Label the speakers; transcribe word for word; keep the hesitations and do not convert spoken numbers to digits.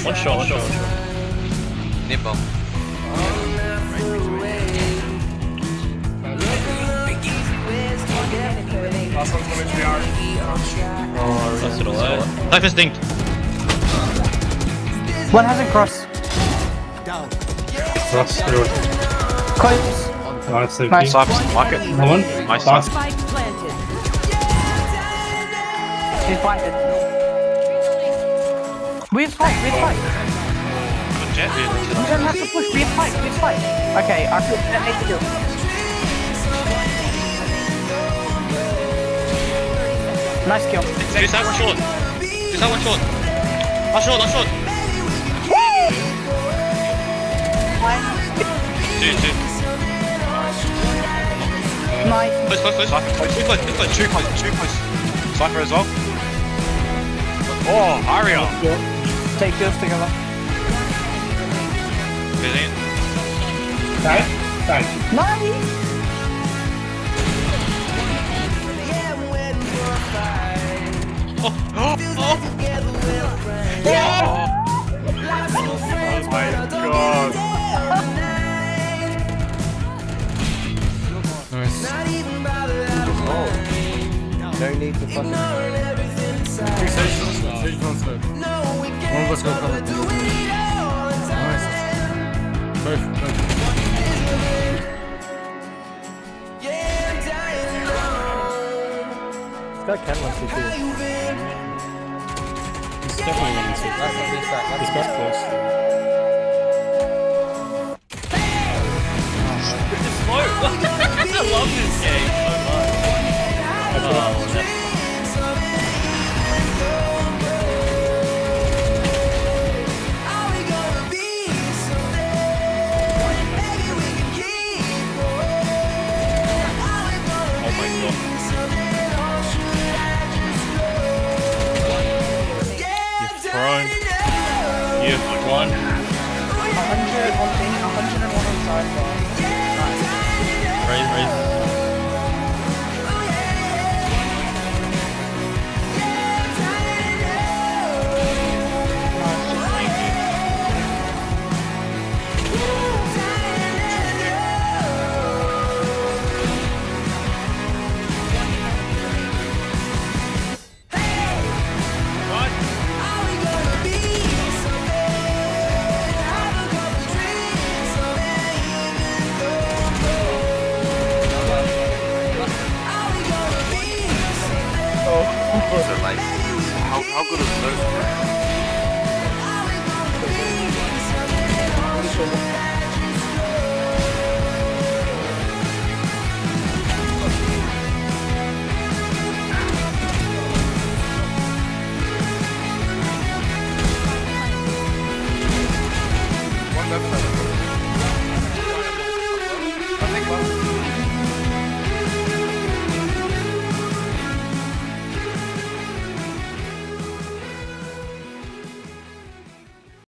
Speaker 1: One shot, one shot.
Speaker 2: Nip bomb.
Speaker 3: Last one's coming to the arc.
Speaker 1: Oh, that's it all out. Life instinct.
Speaker 4: One hasn't crossed.
Speaker 3: Cross through it.
Speaker 4: Close.
Speaker 3: Nice, safety.
Speaker 4: Nice.
Speaker 2: Cypher's market.
Speaker 3: No one?
Speaker 2: Nice.
Speaker 3: Last.
Speaker 5: Spike planted.
Speaker 4: He's fighting. We have fight, we have fight.
Speaker 2: Jet.
Speaker 4: You don't have to push, we have fight, we have fight. Okay, I feel that makes you. Nice kill.
Speaker 1: Two side, one short. Two side, one short. One short, one short. Two, two.
Speaker 4: Nice.
Speaker 1: Close, close, close. Cypher, close, too close, too close.
Speaker 2: Too close, too close. Cypher as well. Oh, Aria.
Speaker 4: Take kills together.
Speaker 1: Busy.
Speaker 3: Side? Side.
Speaker 4: Nice.
Speaker 1: Oh, oh, oh.
Speaker 4: Yeah.
Speaker 3: Oh my god.
Speaker 6: Nice.
Speaker 7: No need to fucking.
Speaker 6: Three stations. Stage one slow. One of us go cover. Nice. Both, both.
Speaker 7: This guy can one C T.
Speaker 6: He's definitely running two.
Speaker 7: That's not this side.
Speaker 6: He's got close.
Speaker 1: I love this game so much. Oh, that's oh my god. You've thrown. You've won.
Speaker 4: one hundred, one thing, one hundred and one on side bar.
Speaker 1: Raise, raise.
Speaker 2: So like, how, how good is those?